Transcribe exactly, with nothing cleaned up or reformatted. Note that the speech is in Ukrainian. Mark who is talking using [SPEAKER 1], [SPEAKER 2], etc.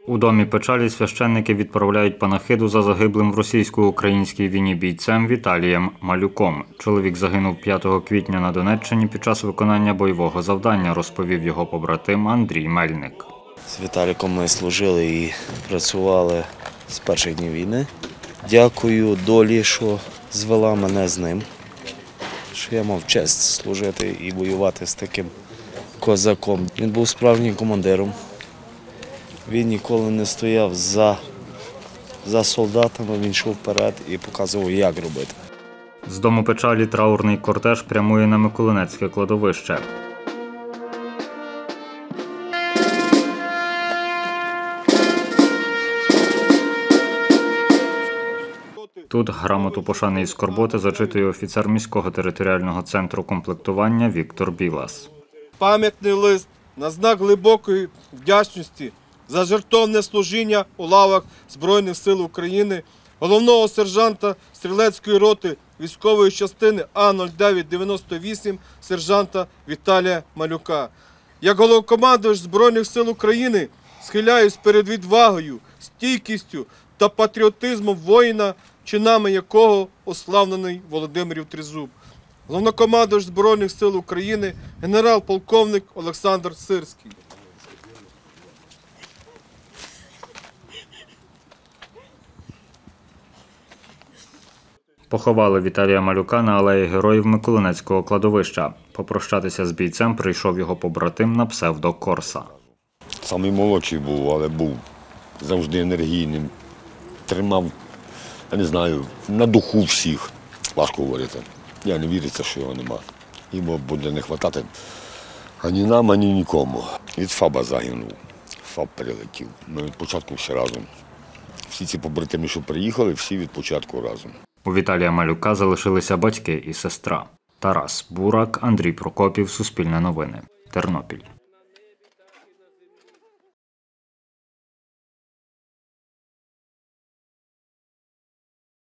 [SPEAKER 1] У домі печалі священники відправляють панахиду за загиблим в російсько-українській війні бійцем Віталієм Малюком. Чоловік загинув п'ятого квітня на Донеччині під час виконання бойового завдання, розповів його побратим Андрій Мельник.
[SPEAKER 2] З Віталіком ми служили і працювали з перших днів війни. Дякую долі, що звела мене з ним, що я мав честь служити і воювати з таким козаком. Він був справжнім командиром. Він ніколи не стояв за, за солдатами, він йшов вперед і показував, як робити.
[SPEAKER 1] З дому печалі траурний кортеж прямує на Миколинецьке кладовище. Тут грамоту пошани і скорботи зачитує офіцер міського територіального центру комплектування Віктор Білас.
[SPEAKER 3] Пам'ятний лист на знак глибокої вдячності за жертовне служіння у лавах Збройних сил України головного сержанта стрілецької роти військової частини А нуль дев'ять дев'яносто вісім сержанта Віталія Малюка. Як головнокомандувач Збройних сил України схиляюсь перед відвагою, стійкістю та патріотизмом воїна, чинами якого ославлений Володимирів Тризуб. Головнокомандувач Збройних сил України генерал-полковник Олександр Сирський.
[SPEAKER 1] Поховали Віталія Малюка на алеї Героїв Миколинецького кладовища. Попрощатися з бійцем прийшов його побратим на псевдо Корса.
[SPEAKER 4] Самий молодший був, але був завжди енергійним. Тримав, я не знаю, на духу всіх. Важко говорити. Я не віриться, що його нема. Йому буде не вистачати ані нам, ані нікому. Від ФАБа загинув. ФАБ перелетів. Ми від початку всі разом. Всі ці побратими, що приїхали, всі від початку разом.
[SPEAKER 1] У Віталія Малюка залишилися батьки і сестра. Тарас Бурак, Андрій Прокопів, Суспільне новини, Тернопіль.